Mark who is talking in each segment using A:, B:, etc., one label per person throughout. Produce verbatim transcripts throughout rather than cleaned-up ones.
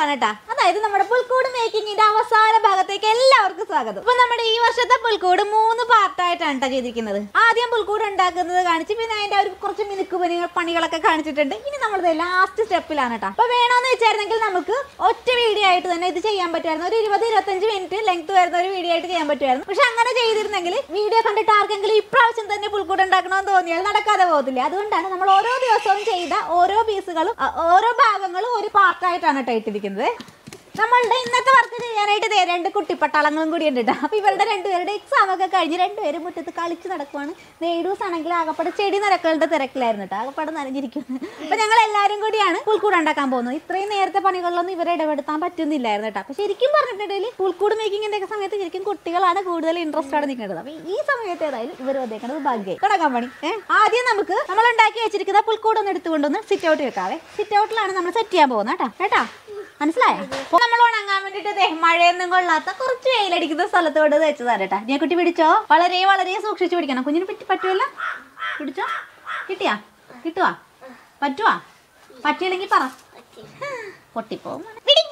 A: ആണ് കേട്ടാ. അതായത് നമ്മുടെ പുൽക്കൂട് മേക്കിങ്ങിന്റെ അവസാന ഭാഗത്തേക്ക് എല്ലാവർക്കും സ്വാഗതം. അപ്പൊ നമ്മുടെ ഈ വർഷത്തെ പുൽക്കൂട് മൂന്ന് പാർട്ടായിട്ടാണ് കേട്ടോ ചെയ്തിരിക്കുന്നത്. ആദ്യം പുൽക്കൂട് ഉണ്ടാക്കുന്നത് കാണിച്ച് പിന്നെ അതിന്റെ ഒരു കുറച്ച് മിനുക്ക് പണികൾ പണികളൊക്കെ കാണിച്ചിട്ടുണ്ട്. ഇനി നമ്മളിത് ലാസ്റ്റ് സ്റ്റെപ്പിലാണ് കേട്ടോ. അപ്പൊ വേണമെന്ന് വെച്ചായിരുന്നെങ്കിൽ നമുക്ക് ഒറ്റ വീഡിയോ ആയിട്ട് തന്നെ ഇത് ചെയ്യാൻ പറ്റുമായിരുന്നു. ഒരു ഇരുപത് ഇരുപത്തഞ്ച് മിനിറ്റ് ലെങ്ത് വരുന്ന ഒരു വീഡിയോ ആയിട്ട് ചെയ്യാൻ പറ്റുമായിരുന്നു. പക്ഷെ അങ്ങനെ ചെയ്തിരുന്നെങ്കിൽ വീഡിയോ കണ്ടിട്ട് ആർക്കെങ്കിലും ഇപ്രാവശ്യം തന്നെ പുൽക്കൂട് ഉണ്ടാക്കണമെന്ന് തോന്നിയാൽ നടക്കാതെ പോകത്തില്ല. അതുകൊണ്ടാണ് നമ്മൾ ഓരോ ദിവസവും ചെയ്ത ഓരോ പീസുകളും ഓരോ ഭാഗങ്ങളും ഒരു പാർട്ടായിട്ടാണ് കേട്ടോ ഇട്ടിരിക്കുന്നത്. നമ്മളുടെ ഇന്നത്തെ വർക്ക് ചെയ്യാനായിട്ട് രണ്ട് കുട്ടിപ്പട്ടാളങ്ങളും കൂടി ഉണ്ട് കേട്ടോ. അപ്പൊ ഇവരുടെ രണ്ടുപേരുടെ എക്സാം ഒക്കെ കഴിഞ്ഞ് രണ്ടുപേരും മുറ്റത്ത് കളിച്ച് നടക്കുവാണ്. നെയ്ഡൂസ് ആണെങ്കിൽ ആകപ്പാടെ ചെടി നനക്കളുടെ തിരക്കിലായിരുന്നു കേട്ടോ. ആകപ്പാടെ നനഞ്ഞിരിക്കുന്നു. അപ്പൊ ഞങ്ങൾ എല്ലാവരും കൂടിയാണ് പുൽക്കൂട് ഉണ്ടാക്കാൻ പോകുന്നത്. ഇത്രയും നേരത്തെ പണികളിലൊന്നും ഇവരെ ഇടപെടുത്താൻ പറ്റുന്നില്ലായിരുന്നു കേട്ടോ. അപ്പൊ ശരിക്കും പറഞ്ഞിട്ടുണ്ടെങ്കിൽ പുൽക്കൂട് മേക്കിങ്ങിന്റെ ഒക്കെ സമയത്ത് ശരിക്കും കുട്ടികളാണ് കൂടുതൽ ഇൻട്രസ്റ്റ് ആണ് നിൽക്കേണ്ടത്. അപ്പൊ ഈ സമയത്ത് ഏതായാലും ഇവർ വന്നേക്കുന്നത് ഭാഗ്യമായി തുടങ്ങാൻ പണി. ഏഹ് ആദ്യം നമുക്ക് നമ്മൾ ഉണ്ടാക്കി വെച്ചിരിക്കുന്ന പുൽക്കൂട് ഒന്ന് എടുത്തുകൊണ്ടൊന്ന് സിറ്റ് ഔട്ട് വെക്കാവേ. സിറ്റ് ഔട്ടിലാണ് നമ്മൾ സെറ്റ് ചെയ്യാൻ പോകുന്നത് കേട്ടോ. കേട്ടാ മനസ്സിലായോ? നമ്മൾ ഉണങ്ങാൻ വേണ്ടിട്ട് മഴയൊന്നും കൊള്ളാത്ത കുറച്ച് വെയിലടിക്കുന്ന സ്ഥലത്തോട് വെച്ചതാണ് കേട്ടാ. ഞാൻ കുട്ടി പിടിച്ചോ, വളരെ വളരെ സൂക്ഷിച്ചു പിടിക്കണം. കുഞ്ഞിന് പറ്റി പറ്റുമല്ലോ. പിടിച്ചോ. കിട്ടിയാ? കിട്ടുവാ? പറ്റുവാ? പറ്റിയില്ലെങ്കിൽ പറ, പൊട്ടിപ്പോകും.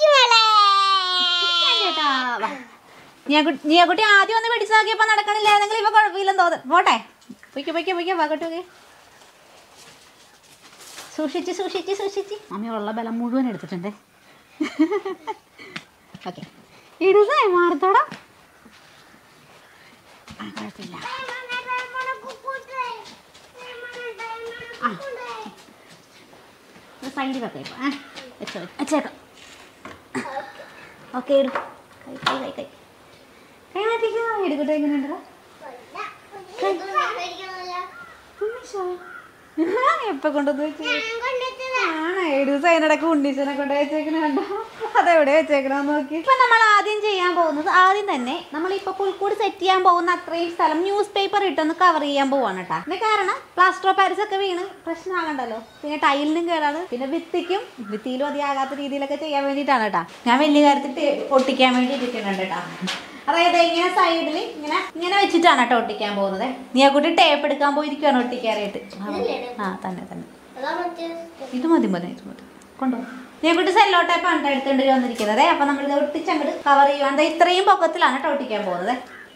A: നീ കുട്ടി ആദ്യം ഒന്ന് പിടിച്ചു നോക്കിയപ്പോ നടക്കണില്ലായിരുന്നെങ്കിൽ ഇപ്പൊ കുഴപ്പമില്ലെന്ന് തോന്നുന്നു. പോട്ടെ, പൊയ്ക്കോ പൊയ്ക്കോ പൊയ്ക്കോ വാകട്ടോക്കെ. സൂക്ഷിച്ച് സൂക്ഷിച്ച് സൂക്ഷിച്ച് അമ്മയുള്ള ബലം മുഴുവൻ എടുത്തിട്ടുണ്ട്. ഓക്കെ, ഇടുന്നേ മാറത്തോടാ. കുഴപ്പമില്ല. ആ സൈഡിൽ വെക്കാം. ഇപ്പം ആ വെച്ചോ വെച്ചേക്കാം. ഓക്കെ, ഇടും. കൈ കൈ കൈ കൈ കൈ മാറ്റിക്കോ. എടുക്കട്ടെ. എങ്ങനെയുണ്ടോ എപ്പൊ കൊണ്ടുവന്ന് വെച്ചു? ആണോ? ഏഴു ദിവസം അതിനിടക്ക് ഉണ്ണീച്ചനെ കൊണ്ട് വെച്ചേക്കണ കണ്ടോ? അതെവിടെ വെച്ചേക്കണമെന്ന് നോക്കി. ഇപ്പൊ നമ്മൾ ആദ്യം ചെയ്യാൻ പോകുന്നത്, ആദ്യം തന്നെ നമ്മളിപ്പോ പുൽക്കൂട് സെറ്റ് ചെയ്യാൻ പോകുന്ന അത്രയും സ്ഥലം ന്യൂസ് പേപ്പർ ഇട്ടൊന്ന് കവർ ചെയ്യാൻ പോവാണ് കേട്ടോ. അതിന്റെ കാരണം പ്ലാസ്റ്റർ ഓഫ് പാരിസ് ഒക്കെ വീണ് പ്രശ്നമാകണ്ടല്ലോ. പിന്നെ ടൈലിനും കേടാണ്, പിന്നെ ഭിത്തിക്കും ഭിത്തിയിലും അധികമാകാത്ത രീതിയിലൊക്കെ ചെയ്യാൻ വേണ്ടിയിട്ടാണ് കേട്ടോ. ഞാൻ വലിയ കാര്യത്തിൽ ഒട്ടിക്കാൻ വേണ്ടി ഇരിക്കുന്നുണ്ട് കേട്ടോ. അതായത് ഇങ്ങനെ സൈഡിൽ ഇങ്ങനെ ഇങ്ങനെ വെച്ചിട്ടാണ് കേട്ടോ ഒട്ടിക്കാൻ പോകുന്നത്. നീ ആ കുട്ടി ടേപ്പ് എടുക്കാൻ പോയിരിക്കുകയാണ് ഒട്ടിക്കാനായിട്ട്. ആ തന്നെ തന്നെ ഇത് മതി മതി ഇത് മതി കൊണ്ടോ. നീ കുട്ടി സെല്ലോ ടേപ്പാണ് എടുത്തുകൊണ്ട് വന്നിരിക്കുന്നത്. അപ്പൊ നമ്മളിത് ഒട്ടിച്ചങ്ങോട്ട് കവർ ചെയ്യുക. എന്താ ഇത്രയും പൊക്കത്തിലാണ് കേട്ടോ ഒട്ടിക്കാൻ പോകുന്നത്.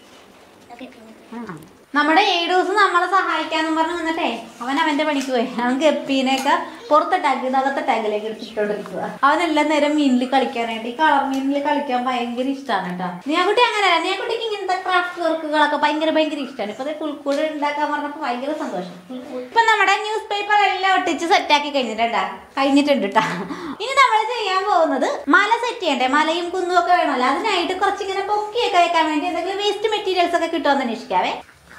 A: നമ്മുടെ ഏഴൂസ് നമ്മളെ സഹായിക്കാന്നും പറഞ്ഞ് നിന്നിട്ടേ അവൻ അവന്റെ പണിക്ക് പോയി. അവൻ ഗപ്പീനെയൊക്കെ പുറത്തെ ടാങ്ക് അകത്തെ ടാങ്കിലേക്ക് എടുത്തിട്ടോണ്ടിരിക്കുക. അവനെല്ലാം നേരം മീനിൽ കളിക്കാനായിട്ട് ഈ കളർ മീനിൽ കളിക്കാൻ ഭയങ്കര ഇഷ്ടമാണ് കേട്ടോ. നീയാക്കുട്ടി അങ്ങനെയല്ല. നീയാക്കുട്ടിക്ക് ഇങ്ങനത്തെ ക്രാഫ്റ്റ് വർക്കുകളൊക്കെ ഭയങ്കര ഭയങ്കര ഇഷ്ടമാണ്. ഇപ്പൊ പുൽക്കൂട് ഉണ്ടാക്കാൻ പറഞ്ഞപ്പോൾ ഭയങ്കര സന്തോഷം. ഇപ്പൊ നമ്മുടെ ന്യൂസ് പേപ്പർ എല്ലാം ഒട്ടിച്ച് സെറ്റാക്കി കഴിഞ്ഞിട്ടുണ്ടാ കഴിഞ്ഞിട്ടുണ്ട് കേട്ടോ. ഇനി നമ്മൾ ചെയ്യാൻ പോകുന്നത് മല സെറ്റ് ചെയ്യണ്ടേ. മലയും കുന്നും ഒക്കെ വേണമല്ലോ. അതിനായിട്ട് കുറച്ചിങ്ങനെ പൊക്കിയൊക്കെ വെക്കാൻ വേണ്ടി എന്തെങ്കിലും വേസ്റ്റ് മെറ്റീരിയൽസ് ഒക്കെ കിട്ടുമെന്ന് അന്വേഷിക്കാവേ.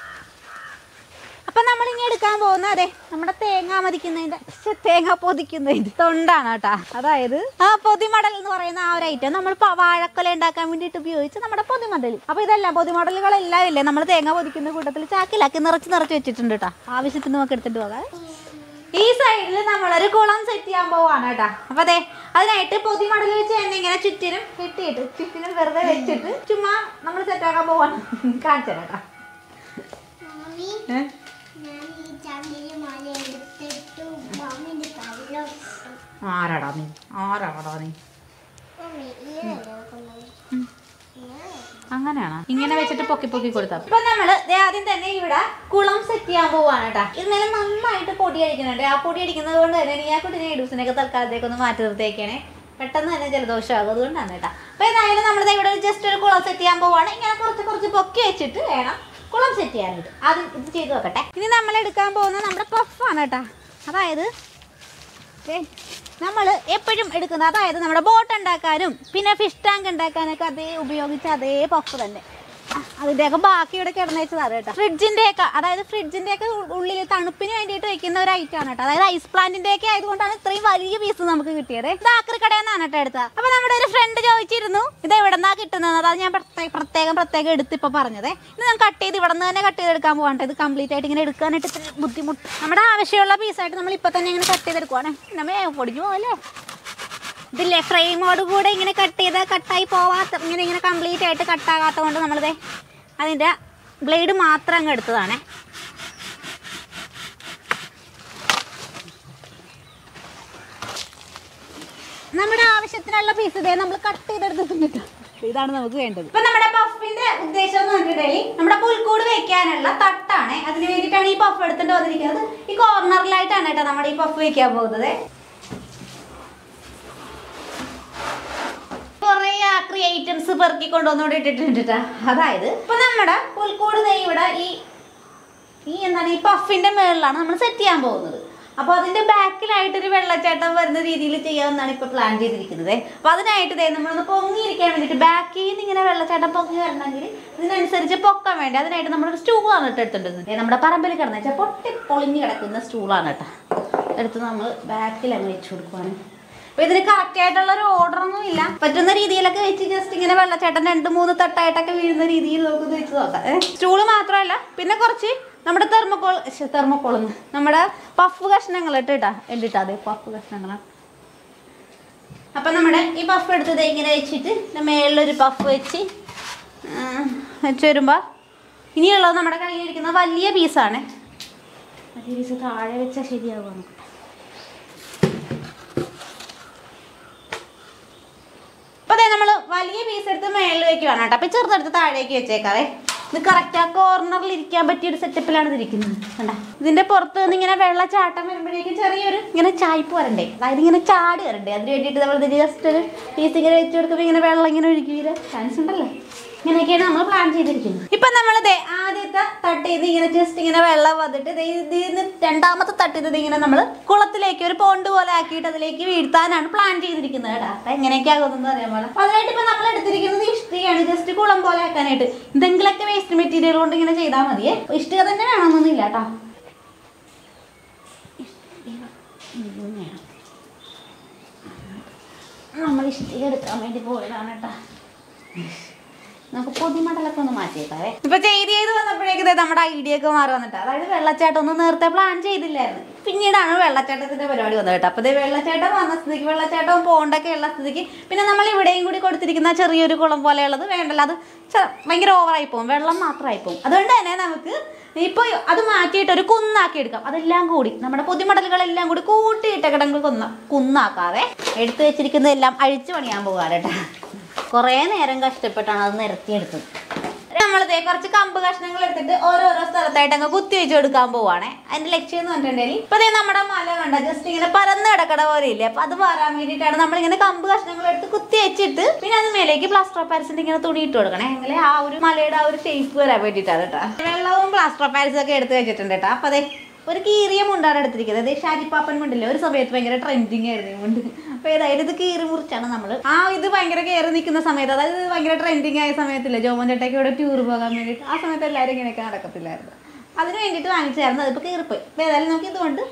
A: അപ്പൊ നമ്മൾ ഇനി എടുക്കാൻ പോകുന്ന അതെ നമ്മുടെ തേങ്ങ മതിക്കുന്നതിന്റെ തേങ്ങ പൊതിക്കുന്നതിന്റെ തൊണ്ടാണ് കേട്ടാ. അതായത് ആ പൊതിമടൽ എന്ന് പറയുന്ന ആ ഒരു ഐറ്റം നമ്മൾ വാഴക്കൊല ഉണ്ടാക്കാൻ വേണ്ടിയിട്ട് ഉപയോഗിച്ച് നമ്മുടെ പൊതിമടൽ. അപ്പൊ ഇതെല്ലാം പൊതിമടലുകളെല്ലാം ഇല്ലേ നമ്മൾ തേങ്ങ പൊതിക്കുന്ന കൂട്ടത്തിൽ ചാക്കിലാക്കി നിറച്ച് നിറച്ച് വെച്ചിട്ടുണ്ട് കേട്ടോ. ആവശ്യത്തിന് നമുക്ക് എടുത്തിട്ട് പോകാം. ഈ സൈഡിൽ നമ്മളൊരു കുളം സെറ്റ് ചെയ്യാൻ പോവാണ് കേട്ടാ. അപ്പൊ അതെ അതിനായിട്ട് പൊതിമടൽ വെച്ച് തന്നെ ഇങ്ങനെ ചുറ്റിനും കെട്ടിയിട്ട് ചുറ്റിനും വെറുതെ വെച്ചിട്ട് ചുമ്മാ നമ്മൾ സെറ്റാക്കാൻ പോവാണ്. കാണിച്ചു കേട്ടാ. ആരാടാ നീ ആരാടാ നീ അങ്ങനെയാണോ? ഇങ്ങനെ വെച്ചിട്ട് പൊക്കി പൊക്കി കൊടുത്താ. ഇപ്പൊ നമ്മള് ആദ്യം തന്നെ ഇവിടെ കുളം സെറ്റ് ചെയ്യാൻ പോവാണ് കേട്ടാ. ഇന്നലെ നന്നായിട്ട് പൊടി അടിക്കുന്നുണ്ട്. ആ പൊടി അടിക്കുന്നത് കൊണ്ട് തന്നെ നീ ആ കുട്ടിനെ ഇഡൂസിനൊക്കെ തൽക്കാലത്തേക്ക് ഒന്ന് മാറ്റി നിർത്തിയേക്കണേ. പെട്ടെന്ന് തന്നെ ജലദോഷമാകും. അതുകൊണ്ടാണ് കേട്ടാ. അപ്പൊ ഏതായാലും നമ്മളിത് ഇവിടെ ജസ്റ്റ് ഒരു കുളം സെറ്റ് ചെയ്യാൻ പോവാണ്. ഇങ്ങനെ കുറച്ച് കുറച്ച് പൊക്കി വെച്ചിട്ട് വേണം കുളം സെറ്റ് ചെയ്യാനായിട്ട്. ആദ്യം ഇത് ചെയ്ത് നോക്കട്ടെ. ഇനി നമ്മൾ എടുക്കാൻ പോകുന്നത് നമ്മുടെ പഫാണ് കേട്ടാ. അതായത് നമ്മൾ എപ്പോഴും എടുക്കുന്നത് അതായത് നമ്മുടെ ബോട്ട് ഉണ്ടാക്കാനും പിന്നെ ഫിഷ് ടാങ്ക് ഉണ്ടാക്കാനൊക്കെ അതേ ഉപയോഗിച്ച അതേ പഫ് തന്നെ. അതിൻ്റെയൊക്കെ ബാക്കി ഇവിടെ കിടന്നു വെച്ചതാണ് കേട്ടോ. ഫ്രിഡ്ജിൻ്റെയൊക്കെ അതായത് ഫ്രിഡ്ജിൻ്റെയൊക്കെ ഉള്ളിൽ തണുപ്പിന് വേണ്ടിയിട്ട് വെക്കുന്ന ഒരു ഐറ്റം ആണ് കേട്ടോ. അതായത് ഐസ് പ്ലാന്റിൻ്റെയൊക്കെ ആയതുകൊണ്ടാണ് ഇത്രയും വലിയ പീസ് നമുക്ക് കിട്ടിയത്. ഇത് ആക്രി കടയിൽ നിന്നാണ് കേട്ടോ എടുത്തത്. അപ്പോൾ നമ്മുടെ ഒരു ഫ്രണ്ട് ചോദിച്ചിരുന്നു ഇത് എവിടെ നിന്നാണ് കിട്ടുന്നത്. അതാണ് ഞാൻ പ്രത്യേകം പ്രത്യേകം എടുത്ത് ഇപ്പോൾ പറഞ്ഞത്. ഇത് ഞാൻ കട്ട് ചെയ്ത് ഇവിടെ നിന്ന് തന്നെ കട്ട് ചെയ്തെടുക്കാൻ പോകട്ടെ. ഇത് കംപ്ലീറ്റ് ആയിട്ട് ഇങ്ങനെ എടുക്കാനായിട്ട് ഇത്തിരി ബുദ്ധിമുട്ട്. നമ്മുടെ ആവശ്യമുള്ള പീസായിട്ട് നമ്മൾ ഇപ്പോൾ തന്നെ ഇങ്ങനെ കട്ട് ചെയ്തെടുക്കുവാണ്. പിന്നെ പൊടിഞ്ഞു പോകല്ലേ. ഇതില്ലേ ഫ്രെയിമോട് കൂടെ ഇങ്ങനെ കട്ട് ചെയ്ത് കട്ടായി പോവാത്ത ഇങ്ങനെ ഇങ്ങനെ കംപ്ലീറ്റ് ആയിട്ട് കട്ടാകാത്ത കൊണ്ട് നമ്മളിത് അതിൻ്റെ ബ്ലേഡ് മാത്രം അങ്ങ് എടുത്തതാണേ. നമ്മുടെ ആവശ്യത്തിനുള്ള പീസ് ഇതേ നമ്മൾ കട്ട് ചെയ്തെടുത്തിട്ടുണ്ട്. ഇതാണ് നമുക്ക് വേണ്ടത്. ഇപ്പൊ നമ്മുടെ പഫിന്റെ ഉദ്ദേശം എന്ന് പറഞ്ഞിട്ടുണ്ടെങ്കിൽ നമ്മുടെ പുൽക്കൂട് വെക്കാനുള്ള തട്ടാണ്. അതിന് വേണ്ടിയിട്ടാണ് ഈ പഫ് എടുത്തിട്ട് വന്നിരിക്കുന്നത്. ഈ കോർണറിലായിട്ടാണ് കേട്ടോ നമ്മുടെ ഈ പഫ് വെക്കാൻ പോകുന്നത്. കുറെ ആക്രി ഐറ്റംസ് പെറുക്കി കൊണ്ടുവന്നോണ്ട് ഇട്ടിട്ടുണ്ട് കേട്ടോ. അതായത് ഇപ്പൊ നമ്മുടെ പുൽക്കൂട് ഇവിടെ ഈ ഈ എന്താണ് ഈ പഫിന്റെ മേളിലാണ് നമ്മൾ സെറ്റ് ചെയ്യാൻ പോകുന്നത്. അപ്പോൾ അതിന്റെ ബാക്കിലായിട്ടൊരു വെള്ളച്ചാട്ടം വരുന്ന രീതിയിൽ ചെയ്യാമെന്നാണ് ഇപ്പൊ പ്ലാൻ ചെയ്തിരിക്കുന്നത്. അപ്പൊ അതിനായിട്ട് ഇതേ നമ്മളൊന്ന് പൊങ്ങിയിരിക്കാൻ വേണ്ടിയിട്ട് ബാക്കിൽ നിന്ന് ഇങ്ങനെ വെള്ളച്ചാട്ടം പൊങ്ങി വരണമെങ്കിൽ ഇതിനനുസരിച്ച് പൊക്കാൻ വേണ്ടി അതിനായിട്ട് നമ്മളൊരു സ്റ്റൂളാണ് കേട്ടോ എടുത്തിട്ടുണ്ട്. നമ്മുടെ പറമ്പിൽ കിടന്ന് വെച്ചാൽ പൊട്ടി പൊളിഞ്ഞ് കിടക്കുന്ന സ്റ്റൂളാണ് കേട്ടോ. എടുത്ത് നമ്മൾ ബാക്കിൽ അങ്ങ് വെച്ച് കൊടുക്കുവാണ്. അപ്പൊ ഇതിന് കറക്റ്റ് ആയിട്ടുള്ള ഒരു ഓർഡർ ഒന്നും ഇല്ല. പറ്റുന്ന രീതിയിലൊക്കെ വെച്ച് ജസ്റ്റ് ഇങ്ങനെ വെള്ളച്ചാട്ടം രണ്ട് മൂന്ന് തട്ടായിട്ടൊക്കെ വീഴുന്ന രീതിയിൽ നമുക്ക് വെച്ച് നോക്കാം. സ്റ്റൂള് മാത്രമല്ല പിന്നെ കുറച്ച് നമ്മുടെ തെർമോക്കോൾ തെർമോക്കോളെന്ന് നമ്മുടെ പഫ് കഷ്ണങ്ങൾ ഇട്ടിട്ടാ ഇട്ടിട്ടാ അതെ പഫ് കഷ്ണങ്ങളാണ്. അപ്പൊ നമ്മുടെ ഈ പഫ് എടുത്തത് ഇങ്ങനെ വെച്ചിട്ട് മേളിലൊരു പഫ് വെച്ച് വെച്ച് വരുമ്പോ ഇനിയുള്ളത് നമ്മുടെ കയ്യിലിരിക്കുന്ന വലിയ പീസാണ്. വലിയ പീസ് താഴെ വെച്ചാൽ ശരിയാവുക നമുക്ക്. അപ്പൊ അതെ നമ്മള് വലിയ പീസ് എടുത്ത് മേളിൽ വെക്കുവാണ് കേട്ടോ. അപ്പൊ ചെറുതെടുത്ത് താഴേക്ക് വെച്ചേക്കാവേ. ഇത് കറക്റ്റ് ആ കോർണറിൽ ഇരിക്കാൻ പറ്റിയൊരു സെറ്റപ്പിലാണ് ഇതിരിക്കുന്നത്. കണ്ടാ ഇതിന്റെ പുറത്ത് നിന്ന് ഇങ്ങനെ വെള്ളച്ചാട്ടം വരുമ്പോഴേക്കും ചെറിയൊരു ഇങ്ങനെ ചായ്പ് വരണ്ടേ, അതായത് ഇങ്ങനെ ചാടി വരണ്ടേ. അതിന് വേണ്ടിയിട്ട് നമ്മൾ ജസ്റ്റ് ഒരു പീസ് ഇങ്ങനെ വെച്ച് കൊടുക്കുമ്പോൾ ഇങ്ങനെ വെള്ളം ഇങ്ങനെ ഒഴുകിയ ചാൻസ് ഉണ്ടല്ലേ. ഇങ്ങനെയൊക്കെയാണ് നമ്മൾ പ്ലാൻ ചെയ്തിരിക്കുന്നത്. ഇപ്പൊ നമ്മളിതേ ആദ്യത്തെ തട്ടിന്ന് ഇങ്ങനെ ജസ്റ്റ് ഇങ്ങനെ വെള്ളം വന്നിട്ട് ഇതിന്ന് രണ്ടാമത്തെ തട്ടിയത് ഇങ്ങനെ നമ്മൾ കുളത്തിലേക്ക് ഒരു പോണ്ട് പോലെ ആക്കിയിട്ട് അതിലേക്ക് വീഴ്ത്താനാണ് പ്ലാൻ ചെയ്തിരിക്കുന്നത് കേട്ടോ. അപ്പൊ എങ്ങനെയൊക്കെ ആകുമെന്ന് അറിയാൻ പോലെ. അപ്പൊ അതിനായിട്ട് ഇപ്പൊ നമ്മൾ എടുത്തിരിക്കുന്നത് ഇഷ്ടികയാണ്. ജസ്റ്റ് കുളം പോലെ ആക്കാനായിട്ട് എന്തെങ്കിലുമൊക്കെ വേസ്റ്റ് മെറ്റീരിയൽ കൊണ്ട് ഇങ്ങനെ ചെയ്താൽ മതിയേ. ഇഷ്ടിക തന്നെ വേണമെന്നൊന്നുമില്ല കേട്ടോ. നമ്മൾ ഇഷ്ടിക എടുക്കാൻ വേണ്ടി പോയതാണ് കേട്ടോ. നമുക്ക് പൊതിമടലൊക്കെ ഒന്ന് മാറ്റിയേക്കാവേ. ഇപ്പൊ ചെയ്ത് ചെയ്ത് വന്നപ്പോഴേക്കും നമ്മുടെ ഐഡിയ ഒക്കെ മാറി വന്നിട്ട്, അതായത് വെള്ളച്ചാട്ടം ഒന്നും നേരത്തെ പ്ലാൻ ചെയ്തില്ലായിരുന്നു. പിന്നീടാണ് വെള്ളച്ചാട്ടത്തിന്റെ പരിപാടി വന്നത് കേട്ടോ. അപ്പൊ വെള്ളച്ചാട്ടം വന്ന സ്ഥിതിക്ക് വെള്ളച്ചാട്ടവും പോണ്ടൊക്കെ ഉള്ള സ്ഥിതിക്ക് പിന്നെ നമ്മൾ ഇവിടെയും കൂടി കൊടുത്തിരിക്കുന്ന ചെറിയൊരു കുളം പോലെയുള്ളത് വേണ്ടല്ലോ. അത് ഭയങ്കര ഓവറായി പോകും, വെള്ളം മാത്രമായി പോകും. അതുകൊണ്ട് തന്നെ നമുക്ക് ഇപ്പൊ അത് മാറ്റിയിട്ട് ഒരു കുന്നാക്കി എടുക്കാം. അതെല്ലാം കൂടി നമ്മുടെ പൊതിമടലുകളെല്ലാം കൂടി കൂട്ടിയിട്ടക്കിടങ്ങൾ കുന്ന കുന്നാക്കാതെ എടുത്തു വെച്ചിരിക്കുന്നതെല്ലാം അഴിച്ചു പണിയാൻ പോകാറ് കേട്ടോ. കുറേ നേരം കഷ്ടപ്പെട്ടാണ് അത് നിരത്തിയെടുത്തത്. നമ്മളിതേ കുറച്ച് കമ്പ് കഷ്ണങ്ങൾ എടുത്തിട്ട് ഓരോരോ സ്ഥലത്തായിട്ട് അങ്ങ് കുത്തി വെച്ച് കൊടുക്കാൻ പോവാണേ. അതിന്റെ ലക്ഷ്യം എന്ന് പറഞ്ഞിട്ടുണ്ടെങ്കിൽ ഇപ്പൊ അതേ നമ്മുടെ മല കണ്ട ജസ്റ്റ് ഇങ്ങനെ പരന്ന് കിടക്കട പോലെ ഇല്ലേ, അപ്പൊ അത് വരാൻ വേണ്ടിയിട്ടാണ് നമ്മളിങ്ങനെ കമ്പ് കഷ്ണങ്ങൾ എടുത്ത് കുത്തി വെച്ചിട്ട് പിന്നെ അത് മേലേക്ക് പ്ലാസ്റ്റർ ഓഫ് പാരിസിന്റെ ഇങ്ങനെ തുണി ഇട്ട് കൊടുക്കണേ. എങ്കിൽ ആ ഒരു മലയുടെ ആ ഒരു ഷേപ്പ് വരാൻ വേണ്ടിയിട്ടാണ് കേട്ടോ. വെള്ളവും പ്ലാസ്റ്റർ ഓഫ് പാരിസും ഒക്കെ എടുത്ത് വെച്ചിട്ടുണ്ട് കേട്ടോ. അപ്പൊ അതെ ഒരു കീറിയ മുണ്ടാണ് എടുത്തിരിക്കുന്നത്. അതെ ഷാജിപ്പാപ്പൻ മുണ്ടില്ലേ, ഒരു സമയത്ത് ഭയങ്കര ട്രെൻഡിങ് ആയിരുന്നു മുണ്ട്. അപ്പൊ ഏതായാലും ഇത് കീറി മുറിച്ചാണ് നമ്മൾ ആ ഇത് ഭയങ്കര കയറി നിൽക്കുന്ന സമയത്ത്, അതായത് ഭയങ്കര ട്രെൻഡിങ് ആയ സമയത്തില്ലേ ജോമോൻ ചേട്ടയ്ക്ക് ഇവിടെ ടൂർ പോകാൻ വേണ്ടിയിട്ട്, ആ സമയത്ത് എല്ലാവരും ഇങ്ങനെയൊക്കെ നടക്കത്തില്ലായിരുന്നു. അതിന് വേണ്ടിയിട്ട് വാങ്ങിച്ചായിരുന്നു. അതിപ്പോൾ കീറിപ്പോയി. അപ്പോൾ ഏതായാലും നമുക്ക് ഇതുകൊണ്ട്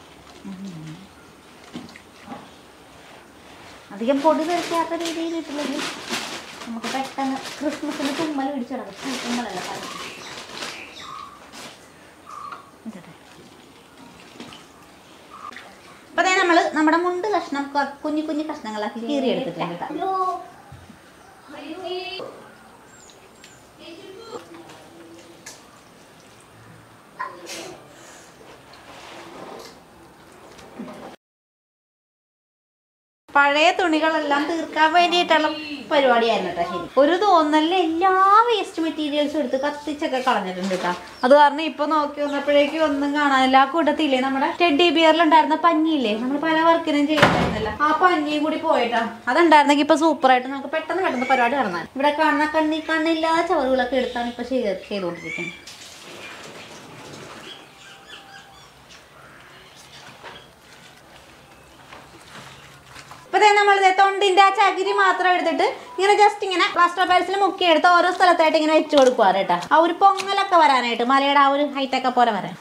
A: അധികം പൊടി തെറിക്കാത്ത രീതിയിൽ ഇട്ടില്ലെങ്കിൽ നമുക്ക് പെട്ടെന്ന് ക്രിസ്മസിന് തുമ്മൽ പിടിച്ചു കിടക്കും. തുമ്മലല്ല പല അപ്പൊ അതേ നമ്മള് നമ്മുടെ മുണ്ട് കഷ്ണം കുഞ്ഞു കുഞ്ഞു കഷ്ണങ്ങളാക്കി കീറി എടുത്തിട്ടുണ്ട്. പഴയ തുണികളെല്ലാം തീർക്കാൻ വേണ്ടിയിട്ടുള്ള പരിപാടിയായിരുന്നു കേട്ടോ. ശരി, ഒരു തോന്നലിൽ എല്ലാ വേസ്റ്റ് മെറ്റീരിയൽസും എടുത്ത് കത്തിച്ചൊക്കെ കളഞ്ഞിട്ടുണ്ട് കേട്ടോ. അത് കാരണം ഇപ്പൊ നോക്കി വന്നപ്പോഴേക്കും ഒന്നും കാണാനില്ല. ആ കൂട്ടത്തില്ലേ നമ്മുടെ ടെഡി ബിയറിലുണ്ടായിരുന്ന പഞ്ഞിയില്ലേ, നമ്മൾ പല വർക്കിനും ചെയ്യുന്നുണ്ടല്ലോ, ആ പഞ്ഞിയും കൂടി പോയിട്ടാ. അതുണ്ടായിരുന്നെങ്കിൽ ഇപ്പൊ സൂപ്പറായിട്ട് നമുക്ക് പെട്ടെന്ന് പെട്ടെന്ന് പരിപാടി നടന്നാൽ. ഇവിടെ കാണുന്ന കണ്ണി കണ്ണില്ലാത്ത ചവറുകളൊക്കെ എടുത്താണ് ഇപ്പൊ ചെയ്തുകൊണ്ടിരിക്കുന്നത്. ഇപ്പൊ നമ്മളിത് തൊണ്ടിന്റെ ആ ചകിരി മാത്രം എടുത്തിട്ട് ഇങ്ങനെ ജസ്റ്റ് ഇങ്ങനെ പ്ലാസ്റ്റർ ഓഫ് പാരിസിൽ മുക്കി എടുത്ത് ഓരോ സ്ഥലത്തായിട്ട് ഇങ്ങനെ വെച്ച് കൊടുക്കുവാറ് കേട്ടോ. ആ ഒരു പൊങ്ങലൊക്കെ വരാനായിട്ട്, മലയുടെ ആ ഒരു ഹൈറ്റൊക്കെ പോലെ വരാൻ.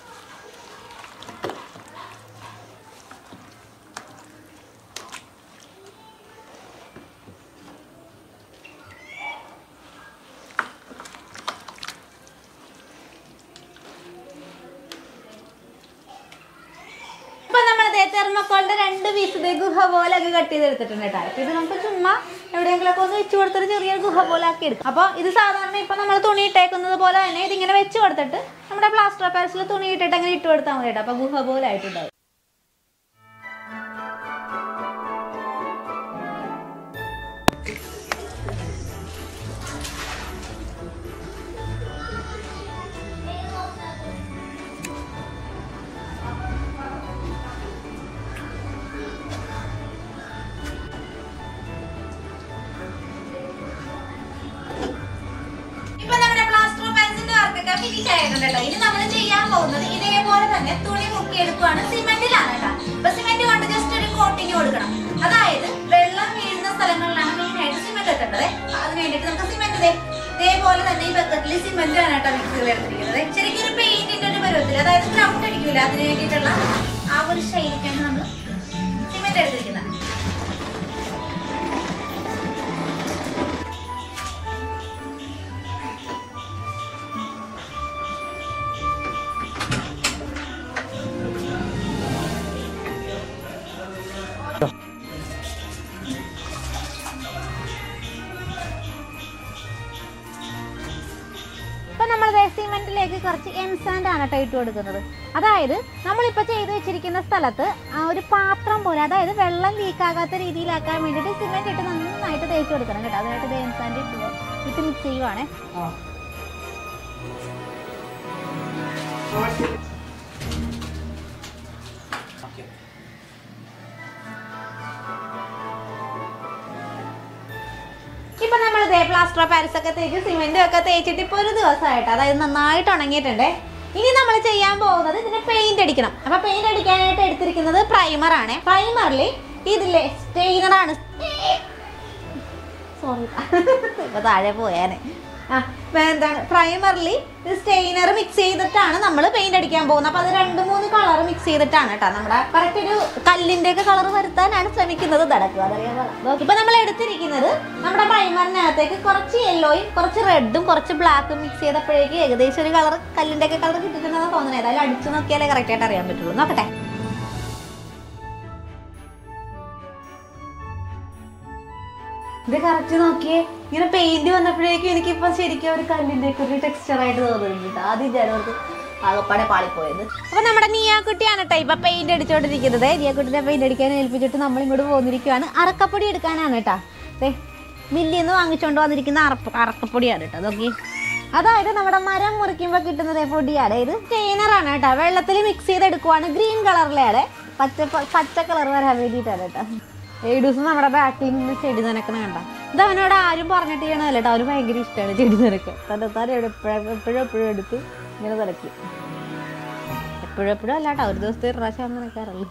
A: തെർമോക്കോളിന്റെ രണ്ട് പീസ് ഗുഹ പോലെ ഒക്കെ കട്ട് ചെയ്തെടുത്തിട്ടുണ്ട് കേട്ടോ. ഇത് നമുക്ക് ചുമ്മാ എവിടെയെങ്കിലൊക്കെ ഒന്ന് വെച്ച് കൊടുത്തിട്ട് ചെറിയൊരു ഗുഹ പോലെ ആക്കി എടുക്കും. അപ്പോൾ ഇത് സാധാരണ ഇപ്പൊ നമ്മൾ തുണി ഇട്ടേക്കുന്നത് പോലെ തന്നെ ഇതിങ്ങനെ വെച്ച് കൊടുത്തിട്ട് നമ്മുടെ പ്ലാസ്റ്റർ ഓഫ് പാരിസിൽ തുണി ഇട്ടിട്ട് അങ്ങനെ ഇട്ട് കൊടുത്താൽ മതി കേട്ടോ. അപ്പൊ ഗുഹ പോലെ ആയിട്ടുണ്ടാവും. എടുത്തിട്ടുണ്ട് കേട്ടോ. ഇനി നമ്മൾ ചെയ്യാൻ പോകുന്നത് ഇതേപോലെ തന്നെ തുണി മുക്കിയെടുക്കുകയാണ്. സിമെന്റിലാണ് കേട്ടോ. അപ്പൊ സിമെന്റ് കൊണ്ട് ജസ്റ്റ് ഒരു കോട്ടിങ് കൊടുക്കണം. അതായത് വെള്ളം വീഴുന്ന സ്ഥലങ്ങളിലാണ് മെയിൻ ആയിട്ട് സിമെന്റ് ഇട്ടേണ്ടത്. അതിന് വേണ്ടിയിട്ട് നമുക്ക് സിമെന്റ് ഇതേപോലെ തന്നെ ഈ ബക്കറ്റിൽ സിമെന്റ് ആണ് കേട്ടോ മിക്സിയിൽ എടുത്തിരിക്കുന്നത്. ശരിക്കും ഒരു പെയിന്റിന്റെ ഒരു പരുവത്തിൽ, അതായത് ഗ്രൗണ്ട് അടിക്കൂല, അതിന് വേണ്ടിയിട്ടുള്ള ആ ഒരു ശൈലിക്കാണ് നമ്മൾ സിമെന്റ് എടുത്തിരിക്കുന്നത്. സിമെന്റിലേക്ക് കുറച്ച് എംസാൻഡ് ആണ് കേട്ടോ ഇട്ട് കൊടുക്കുന്നത്. അതായത് നമ്മളിപ്പോൾ ചെയ്ത് വെച്ചിരിക്കുന്ന സ്ഥലത്ത് ആ ഒരു പാത്രം പോലെ, അതായത് വെള്ളം ലീക്കാകാത്ത രീതിയിലാക്കാൻ വേണ്ടിയിട്ട് സിമെന്റ് ഇട്ട് നന്നായിട്ട് തേച്ച് കൊടുക്കണം കേട്ടോ. അതിനായിട്ട് ഇത് എംസാൻഡ് ഇട്ട് ഇട്ട് മിക്സ് ചെയ്യുവാണേ. ഇപ്പൊ നമ്മൾ ഇതേ പ്ലാസ്റ്റർ ഓഫ് പാരീസ് ഒക്കെ തേച്ച് സിമെന്റും ഒക്കെ തേച്ചിട്ട് ഇപ്പൊ ഒരു ദിവസമായിട്ട്, അതായത് നന്നായിട്ട് ഉണങ്ങിയിട്ടുണ്ട്. ഇനി നമ്മൾ ചെയ്യാൻ പോകുന്നത് ഇതിന് പെയിന്റ് അടിക്കണം. അപ്പൊ പെയിന്റ് അടിക്കാനായിട്ട് എടുത്തിരിക്കുന്നത് പ്രൈമർ ആണ്. പ്രൈമറിൽ ഇതില്ലേ സ്റ്റെയിനർ ആണ്. സോറി ഇപ്പൊ താഴെ പോയാനെ. ആ എന്താണ് പ്രൈമറിൽ സ്റ്റെയിനർ മിക്സ് ചെയ്തിട്ടാണ് നമ്മൾ പെയിന്റ് അടിക്കാൻ പോകുന്നത്. അപ്പൊ അത് രണ്ട് മൂന്ന് കളർ മിക്സ് ചെയ്തിട്ടാണ് കേട്ടോ നമ്മുടെ കറക്റ്റ് ഒരു കല്ലിന്റെ ഒക്കെ കളർ വരുത്താനാണ് ശ്രമിക്കുന്നത്. നടക്കുക അതറിയാമോ. ഇപ്പൊ നമ്മൾ എടുത്തിരിക്കുന്നത് നമ്മുടെ പ്രൈമറിനകത്തേക്ക് കുറച്ച് യെല്ലോയും കുറച്ച് റെഡും കുറച്ച് ബ്ലാക്കും മിക്സ് ചെയ്തപ്പോഴേക്ക് ഏകദേശം ഒരു കളർ കല്ലിന്റെ ഒക്കെ കളർ കിട്ടിയിട്ടുണ്ടെന്ന് തോന്നുന്നത്. ഏതായാലും അടിച്ചു നോക്കിയാലേ കറക്റ്റ് ആയിട്ട് അറിയാൻ പറ്റുള്ളൂ. നോക്കട്ടെ. ഇത് കറക്റ്റ് നോക്കിയേ, ഇങ്ങനെ പെയിന്റ് വന്നപ്പോഴേക്കും എനിക്കിപ്പോ ശരിക്കും ഒരു കല്ലിന്റെ ഒക്കെ ഒരു ടെക്സ്ചർ ആയിട്ട് തോന്നുന്നുണ്ട്. ആദ്യം ജനവർക്ക് ആകപ്പാടെ പാളിപ്പോയത്. അപ്പൊ നമ്മുടെ നിയാക്കുട്ടിയാണ് കേട്ടോ ഇപ്പൊ പെയിന്റ് അടിച്ചോണ്ടിരിക്കുന്നത്. നിയാക്കുട്ടിനെ പെയിന്റ് അടിക്കാൻ ഏൽപ്പിച്ചിട്ട് നമ്മൾ ഇങ്ങോട്ട് പോന്നിരിക്കുകയാണ്. അറക്കപ്പൊടി എടുക്കാനാണ് കേട്ടോ. അതെ, മില്ലിൽ നിന്ന് വാങ്ങിച്ചോണ്ട് വന്നിരിക്കുന്ന അറപ്പ അറക്കപ്പൊടിയാണ് കേട്ടോ. നോക്കി, അതായത് നമ്മുടെ മരം മുറിക്കുമ്പോൾ കിട്ടുന്നത് പൊടിയാണ്. ഇത് സ്റ്റെയിനറാണ് കേട്ടോ. വെള്ളത്തിൽ മിക്സ് ചെയ്തെടുക്കുവാണ്. ഗ്രീൻ കളറിലാണ്, പച്ച പച്ച കളർ വരാൻ വേണ്ടിയിട്ടാണ് കേട്ടോ. ഏഴ് ദിവസം നമ്മുടെ ബാക്കിൽ നിന്ന് ചെടി നനക്കണ കണ്ട. ഇത് അവനോട് ആരും പറഞ്ഞിട്ട് ചെയ്യണമല്ല കേട്ടോ. അവന് ഭയങ്കര ഇഷ്ടമാണ് ചെടി നനക്കാൻ. തന്നെ താരം എപ്പോഴും എപ്പോഴും എപ്പോഴും എടുത്ത് ഇങ്ങനെ നനയ്ക്കും. എപ്പോഴും എപ്പോഴും അല്ല കേട്ടോ, ഒരു ദിവസത്തെ ഒരു പ്രാവശ്യം നനക്കാറുള്ളൂ.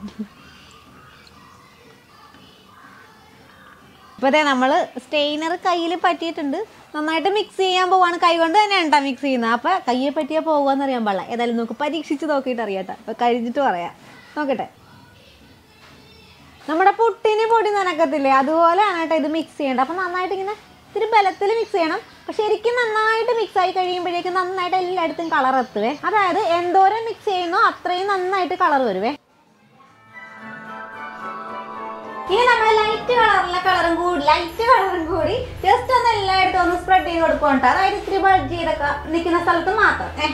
A: ഇപ്പൊ അതെ നമ്മൾ സ്റ്റെയിനർ കയ്യിൽ പറ്റിയിട്ടുണ്ട്. നന്നായിട്ട് മിക്സ് ചെയ്യാൻ പോവാണ്. കൈ കൊണ്ട് തന്നെയാണ് കേട്ടോ മിക്സ് ചെയ്യുന്നത്. അപ്പൊ കയ്യെ പറ്റിയാൽ പോകുകയെന്ന് അറിയാൻ പാടില്ല. ഏതായാലും നമുക്ക് പരീക്ഷിച്ച് നോക്കിയിട്ട് അറിയാം കേട്ടോ. അപ്പൊ കഴിഞ്ഞിട്ട് പറയാം. നോക്കട്ടെ. നമ്മുടെ പുട്ടിന് പൊടി നനക്കത്തില്ലേ, അതുപോലെയാണ് കേട്ടോ ഇത് മിക്സ് ചെയ്യേണ്ടത്. അപ്പം നന്നായിട്ട് ഇങ്ങനെ ഇത്തിരി ബലത്തിൽ മിക്സ് ചെയ്യണം. പക്ഷെ ശരിക്കും നന്നായിട്ട് മിക്സ് ആയി കഴിയുമ്പോഴേക്കും നന്നായിട്ട് എല്ലായിടത്തും കളർ എത്തുവേ. അതായത് എന്തോരം മിക്സ് ചെയ്യുന്നോ അത്രയും നന്നായിട്ട് കളർ വരുവേ. ഇനി നമ്മൾ ലൈറ്റ് കളറിലെ കളറും കൂടി ലൈറ്റ് കളറും കൂടി ജസ്റ്റ് ഒന്ന് എല്ലായിടത്തും ഒന്ന് സ്പ്രെഡ് ചെയ്ത് കൊടുക്കുന്നുണ്ട്. അതായത് ഇത്തിരി ബൾജ് ചെയ്തൊക്കെ നിൽക്കുന്ന സ്ഥലത്ത് മാത്രം. ഏഹ്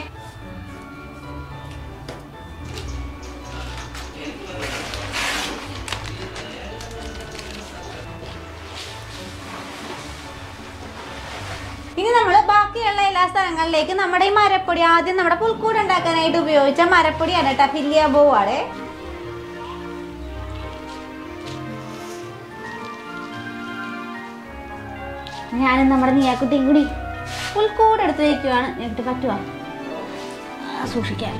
A: ഇനി നമ്മൾ ബാക്കിയുള്ള എല്ലാ സ്ഥലങ്ങളിലേക്ക് നമ്മുടെ ഈ മരപ്പൊടി, ആദ്യം നമ്മുടെ പുൽക്കൂട് ഉണ്ടാക്കാനായിട്ട് ഉപയോഗിച്ച മരപ്പൊടിയാണ് കേട്ടോ. ഫില്ലിയ ബോവാണ്. ഞാനും നമ്മുടെ നിയാക്കുട്ടിയും കൂടി പുൽക്കൂട് എടുത്ത് വയ്ക്കുവാണ്. ഞങ്ങൾക്ക് പറ്റുവാ സൂക്ഷിക്കാൻ.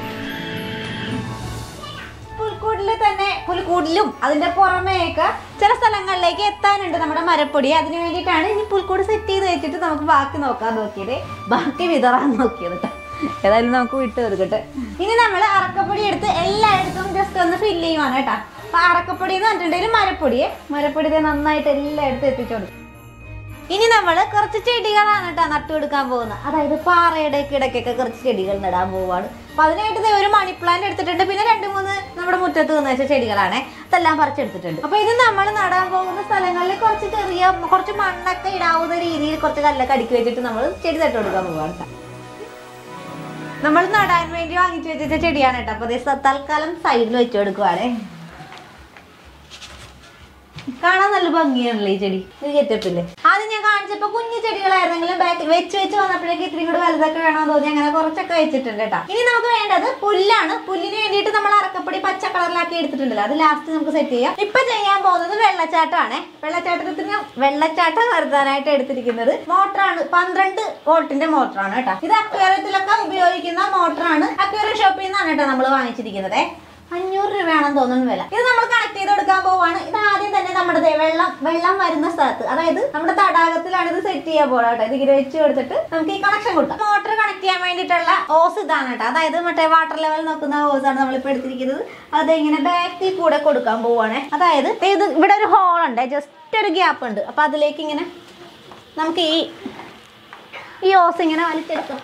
A: പുൽക്കൂടിൽ തന്നെ പുൽക്കൂടിലും അതിന്റെ പുറമേയൊക്കെ ചില സ്ഥലങ്ങളിലേക്ക് എത്താനുണ്ട് നമ്മുടെ മരപ്പൊടി. അതിന് വേണ്ടിയിട്ടാണ് ഇനി പുൽക്കൂട് സെറ്റ് ചെയ്ത് വെച്ചിട്ട് നമുക്ക് ബാക്കി നോക്കാൻ നോക്കിയത്, ബാക്കി വിതറാൻ നോക്കിയത് കേട്ടോ. ഏതായാലും നമുക്ക് വിട്ട് തീർക്കട്ടെ. ഇനി നമ്മൾ അറക്കപ്പൊടി എടുത്ത് എല്ലായിടത്തും ജസ്റ്റ് ഒന്ന് ഫില്ല് ചെയ്യുവാണ് കേട്ടോ. അപ്പൊ അറക്കപ്പൊടി എന്ന് പറഞ്ഞിട്ടുണ്ടെങ്കിൽ മരപ്പൊടിയെ മരപ്പൊടി നന്നായിട്ട് എല്ലായിടത്തും എത്തിച്ചോളൂ. ഇനി നമ്മൾ കുറച്ച് ചെടികളാണ് കേട്ടോ നട്ടുകൊടുക്കാൻ പോകുന്നത്. അതായത് പാറയുടെ കിടക്കൊക്കെ കുറച്ച് ചെടികൾ നടാൻ പോവാണ്. അപ്പൊ അതിനായിട്ട് ഒരു മണി പ്ലാന്റ് എടുത്തിട്ടുണ്ട്. പിന്നെ രണ്ട് മൂന്ന് നമ്മുടെ മുറ്റത്ത് നിന്ന് വെച്ച ചെടികളാണ്, അതെല്ലാം പറിച്ചെടുത്തിട്ടുണ്ട്. അപ്പൊ ഇത് നമ്മൾ നടാൻ പോകുന്ന സ്ഥലങ്ങളിൽ കുറച്ച് ചെറിയ കുറച്ച് മണ്ണൊക്കെ ഇടാവുന്ന രീതിയിൽ കുറച്ച് കല്ലൊക്കെ അടുക്കി വെച്ചിട്ട് നമ്മൾ ചെടി നട്ടു കൊടുക്കാൻ പോവാണ്. നമ്മൾ നടാൻ വേണ്ടി വാങ്ങിച്ചു വെച്ച ചെടിയാണ് കേട്ടോ. അപ്പൊ തൽക്കാലം സൈഡിൽ വെച്ചു കൊടുക്കുവാണേ. കാണാൻ നല്ല ഭംഗിയാണല്ലോ ഈ ചെടി, ഇത് ഗെറ്റപ്പില്ലേ. ആദ്യം ഞാൻ കാണിച്ചപ്പോ കുഞ്ഞു ചെടികളായിരുന്നെങ്കിലും ബാക്ക് വെച്ച് വെച്ച് വന്നപ്പോഴേക്ക് ഇത്രയും കൂടെ വലുതൊക്കെ വേണമെന്ന് തോന്നി അങ്ങനെ കുറച്ചൊക്കെ വെച്ചിട്ടുണ്ട് കേട്ടോ. ഇനി നമുക്ക് വേണ്ടത് പുല്ലാണ്. പുല്ലിന് വേണ്ടിയിട്ട് നമ്മൾ അറക്കപ്പൊടി പച്ച കളറിലാക്കി എടുത്തിട്ടുണ്ടല്ലോ, അത് ലാസ്റ്റ് നമുക്ക് സെറ്റ് ചെയ്യാം. ഇപ്പൊ ചെയ്യാൻ പോകുന്നത് വെള്ളച്ചാട്ടമാണ്. വെള്ളച്ചാട്ടത്തിന് വെള്ളച്ചാട്ടം വരുത്താനായിട്ട് എടുത്തിരിക്കുന്നത് മോട്ടറാണ്, പന്ത്രണ്ട് വോൾട്ടിന്റെ മോട്ടറാണ് കേട്ടോ. ഇത് അക്വേറിയത്തിലൊക്കെ ഉപയോഗിക്കുന്ന മോട്ടറാണ്. അക്വേറിയം ഷോപ്പിൽ നിന്നാണ് കേട്ടോ നമ്മൾ വാങ്ങിച്ചിരിക്കുന്നത്. അഞ്ഞൂറ് രൂപയാണെന്ന് തോന്നുന്നു വില. ഇത് നമ്മൾ കണക്ട് ചെയ്ത് കൊടുക്കാൻ പോവാണ്. ഇത് ആദ്യം തന്നെ നമ്മുടെ വെള്ളം വെള്ളം വരുന്ന സ്ഥലത്ത്, അതായത് നമ്മുടെ തടാകത്തിലാണ് ഇത് സെറ്റ് ചെയ്യാൻ പോകാം കേട്ടോ. ഇതിങ്ങനെ വെച്ച് കൊടുത്തിട്ട് നമുക്ക് ഈ കണക്ഷൻ കൊടുക്കാം. മോട്ടർ കണക്ട് ചെയ്യാൻ വേണ്ടിയിട്ടുള്ള ഓസ് ഇതാണ് കേട്ടോ, അതായത് മറ്റേ വാട്ടർ ലെവൽ നോക്കുന്ന ഓസാണ് നമ്മളിപ്പോൾ എടുത്തിരിക്കുന്നത്. അത് ഇങ്ങനെ ബാക്കിൽ കൂടെ കൊടുക്കാൻ പോവാണ്. അതായത് ഇത് ഇവിടെ ഒരു ഹോൾ ഉണ്ട്, ജസ്റ്റ് ഒരു ഗ്യാപ്പ് ഉണ്ട്. അപ്പൊ അതിലേക്ക് ഇങ്ങനെ നമുക്ക് ഈ ഈ ഓസ് ഇങ്ങനെ വലിച്ചെടുക്കാം.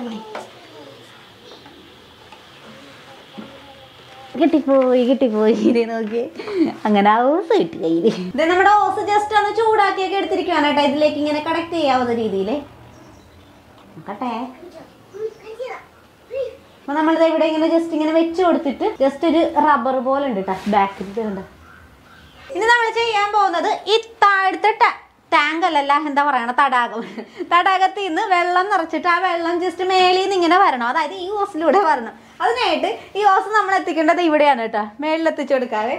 A: കിട്ടിപ്പോയി കിട്ടിപ്പോയി ഇതേ നോക്കി, അങ്ങനെ ആ ഓസ് കിട്ടി കയ്യിൽ. ഇത് നമ്മുടെ ഓസ് ജസ്റ്റ് ഒന്ന് ചൂടാക്കിയൊക്കെ എടുത്തിരിക്കുകയാണ് കേട്ടോ. ഇതിലേക്ക് ഇങ്ങനെ കണക്ട് ചെയ്യാവുന്ന രീതിയിൽ നോക്കട്ടെ. അപ്പൊ നമ്മളിത് ഇവിടെ ഇങ്ങനെ ജസ്റ്റ് ഇങ്ങനെ വെച്ച് കൊടുത്തിട്ട് ജസ്റ്റ് ഒരു റബ്ബർ പോലെ ഉണ്ട് കേട്ടോ ബാക്കിൽ ഉണ്ട്. ഇനി നമ്മൾ ചെയ്യാൻ പോകുന്നത് ഈ താഴത്തെ ടാങ്ക് അല്ലല്ല, എന്താ പറയണ, തടാകം. തടാകത്തിൽ നിന്ന് വെള്ളം നിറച്ചിട്ട് ആ വെള്ളം ജസ്റ്റ് മേളിൽ നിന്ന് ഇങ്ങനെ വരണം, അതായത് ഈ ഓസിലൂടെ വരണം. അതിനായിട്ട് ഈ ഓസ് നമ്മൾ എത്തിക്കേണ്ടത് ഇവിടെയാണ് കേട്ടോ, മേളിൽ എത്തിച്ചു കൊടുക്കാതെ.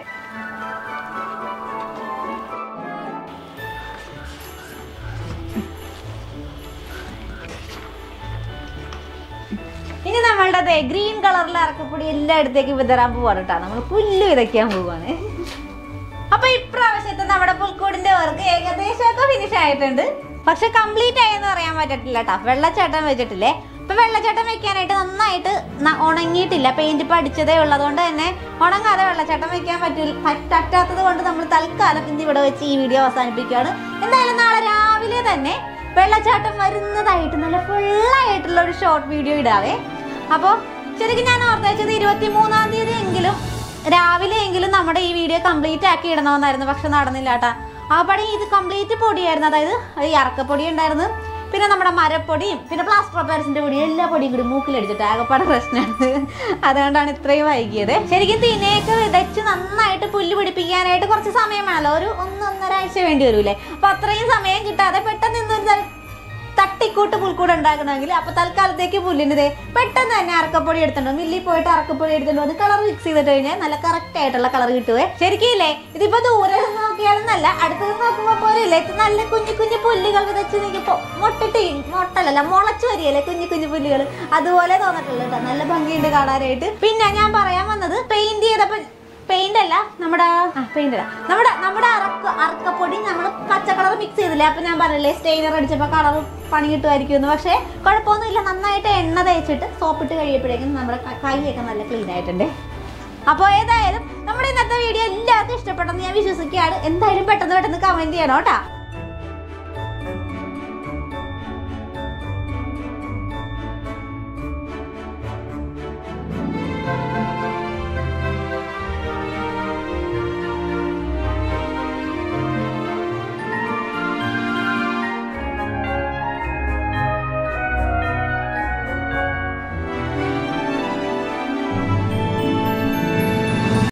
A: ഇനി നമ്മളുടെ ഗ്രീൻ കളറിലെ അറക്കപ്പൊടി എല്ലായിടത്തേക്കും വിതറാൻ പോവാണ് കേട്ടോ. നമ്മൾ പുല്ല് വിതയ്ക്കാൻ പോവാണ്. അപ്പൊ ഇപ്രാവശ്യത്തെ നമ്മുടെ പുൽക്കൂടിന്റെ വർക്ക് ഏകദേശമൊക്കെ ഫിനിഷ് ആയിട്ടുണ്ട്. പക്ഷെ കംപ്ലീറ്റ് ആയെന്ന് പറയാൻ പറ്റത്തില്ല കേട്ടോ. വെള്ളച്ചാട്ടം വെച്ചിട്ടില്ലേ, ഇപ്പൊ വെള്ളച്ചാട്ടം വെക്കാനായിട്ട് നന്നായിട്ട് ഉണങ്ങിയിട്ടില്ല. പെയിന്റ് ഇപ്പൊ അടിച്ചതേ ഉള്ളതുകൊണ്ട് തന്നെ ഉണങ്ങാതെ വെള്ളച്ചാട്ടം വെക്കാൻ പറ്റില്ല പറ്റാത്തത് കൊണ്ട് നമ്മൾ തൽക്കാലം ഇന്ന് ഇവിടെ വെച്ച് ഈ വീഡിയോ അവസാനിപ്പിക്കുകയാണ്. എന്തായാലും നാളെ രാവിലെ തന്നെ വെള്ളച്ചാട്ടം വരുന്നതായിട്ട് നല്ല ഫുള്ളായിട്ടുള്ള ഒരു ഷോർട്ട് വീഡിയോ ഇടാവേ. അപ്പോൾ ശരിക്കും ഞാൻ ഓർത്തേച്ചത് ഇരുപത്തി മൂന്നാം തീയതി എങ്കിലും രാവിലെ എങ്കിലും നമ്മുടെ ഈ വീഡിയോ കംപ്ലീറ്റ് ആക്കി ഇടണമെന്നായിരുന്നു. പക്ഷെ നടന്നില്ല കേട്ടാ. ആ പടി ഇത് കംപ്ലീറ്റ് പൊടിയായിരുന്നു, അതായത് ഈ അറക്കപ്പൊടി ഉണ്ടായിരുന്നു, പിന്നെ നമ്മുടെ മരപ്പൊടിയും പിന്നെ പ്ലാസ്റ്റർ ഓഫ് പാരീസിന്റെ പൊടി, എല്ലാ പൊടിയും കൂടി മൂക്കിലടിച്ചിട്ട് ആകെപ്പാടെ പ്രശ്നമാണ്. അതുകൊണ്ടാണ് ഇത്രയും വൈകിയത്. ശരിക്കും തീനയൊക്കെ വിതച്ച് നന്നായിട്ട് പുല്ല് പിടിപ്പിക്കാനായിട്ട് കുറച്ച് സമയം വേണമല്ലോ, ഒരു ഒന്നൊന്നര ആഴ്ച വേണ്ടി വരൂലേ. അപ്പൊ അത്രയും സമയം കിട്ടാതെ പെട്ടെന്ന് എന്തൊരു തട്ടിക്കൂട്ട് പുൽക്കൂട് ഉണ്ടാക്കണമെങ്കിൽ അപ്പൊ തൽക്കാലത്തേക്ക് പുല്ലിൻ്റെ പെട്ടെന്ന് തന്നെ അറക്കപ്പൊടി എടുത്തിട്ടുണ്ടോ, മില്ലിൽ പോയിട്ട് അറക്കപ്പൊടി എടുത്തിട്ടുണ്ടോ, അത് കളർ മിക്സ് ചെയ്തിട്ട് കഴിഞ്ഞാൽ നല്ല കറക്റ്റ് ആയിട്ടുള്ള കളർ കിട്ടുവേ. ശരിക്കും ഇല്ലേ, ഇതിപ്പോ ദൂരെ നോക്കിയാലും നല്ല അടുത്ത് നോക്കുമ്പോ പോലെ ഇല്ലേ, നല്ല കുഞ്ഞു കുഞ്ഞു പുല്ലുകൾ വിതച്ച് നീക്കിപ്പോ മൊട്ടിട്ട് മൊട്ടല്ല മുളച്ചു വരികയല്ലേ കുഞ്ഞു കുഞ്ഞു പുല്ലുകൾ, അതുപോലെ തോന്നിട്ടുള്ളൂ കേട്ടോ. നല്ല ഭംഗിയുണ്ട് കാണാനായിട്ട്. പിന്നെ ഞാൻ പറയാൻ വന്നത് പെയിന്റ് ചെയ്തപ്പോ പെയിന്റ് അല്ല നമ്മുടെ പെയിന്റ് അല്ല നമ്മുടെ നമ്മുടെ അറക്ക അറക്കപ്പൊടി നമ്മൾ പച്ച കളർ മിക്സ് ചെയ്തില്ലേ. അപ്പൊ ഞാൻ പറഞ്ഞില്ലേ സ്റ്റെയിനർ അടിച്ചപ്പോ കളർ പണി കിട്ടുമായിരിക്കും എന്ന്. പക്ഷേ കുഴപ്പമൊന്നുമില്ല, നന്നായിട്ട് എണ്ണ തേച്ചിട്ട് സോപ്പിട്ട് കഴിയപ്പോഴേക്കും നമ്മുടെ കൈയൊക്കെ നല്ല ക്ലീൻ ആയിട്ടുണ്ട്. അപ്പോൾ ഏതായാലും നമ്മുടെ ഇന്നത്തെ വീഡിയോ എല്ലാവർക്കും ഇഷ്ടപ്പെട്ടെന്ന് ഞാൻ വിശ്വസിക്കുകയാണ്. എന്തായാലും പെട്ടെന്ന് പെട്ടെന്ന് കമന്റ് ചെയ്യണം കേട്ടോ.